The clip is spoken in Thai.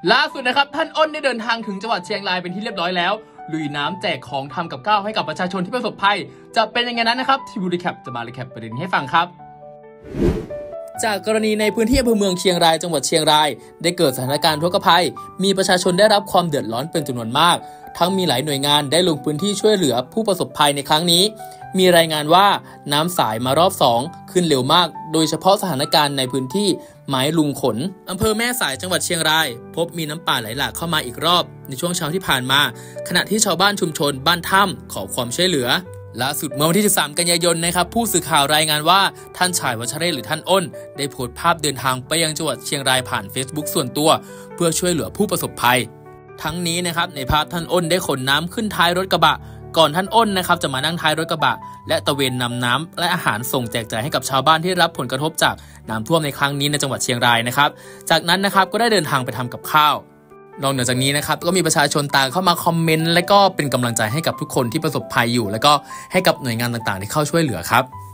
ล่าสุดนะครับท่านอ้นได้เดินทางถึงจังหวัดเชียงรายเป็นที่เรียบร้อยแล้วลุยน้ำแจกของทำกับข้าวให้กับประชาชนที่ประสบภัยจะเป็นยังไงนั้นนะครับทีวีรีแคปจะมารีแคปประเด็นให้ฟังครับจากกรณีในพื้นที่อำเภอเมืองเชียงรายจังหวัดเชียงรายได้เกิดสถานการณ์ทุกภัยมีประชาชนได้รับความเดือดร้อนเป็นจำนวนมากทั้งมีหลายหน่วยงานได้ลงพื้นที่ช่วยเหลือผู้ประสบภัยในครั้งนี้มีรายงานว่าน้ำสายมารอบ2ขึ้นเร็วมากโดยเฉพาะสถานการณ์ในพื้นที่หมายลุงขนอำเภอแม่สายจังหวัดเชียงรายพบมีน้ำป่าไหลหลากเข้ามาอีกรอบในช่วงเช้าที่ผ่านมาขณะที่ชาวบ้านชุมชนบ้านถ้ำขอความช่วยเหลือล่าสุดเมื่อวันที่13กันยายนนะครับผู้สื่อข่าวรายงานว่าท่านชายวัชเรศหรือท่านอ้นได้โพสต์ภาพเดินทางไปยังจังหวัดเชียงรายผ่าน Facebook ส่วนตัวเพื่อช่วยเหลือผู้ประสบภัยทั้งนี้นะครับในภาพท่านอ้นได้ขนน้ำขึ้นท้ายรถกระบะก่อนท่านอ้นนะครับจะมานั่งท้ายรถกระบะและตะเวนนำน้ำและอาหารส่งแจกจ่ายให้กับชาวบ้านที่รับผลกระทบจากน้ำท่วมในครั้งนี้ในจังหวัดเชียงรายนะครับจากนั้นนะครับก็ได้เดินทางไปทำกับข้าวนอกจากนี้นะครับก็มีประชาชนต่างเข้ามาคอมเมนต์และก็เป็นกำลังใจให้กับทุกคนที่ประสบภัยอยู่แล้วก็ให้กับหน่วยงานต่างๆที่เข้าช่วยเหลือครับ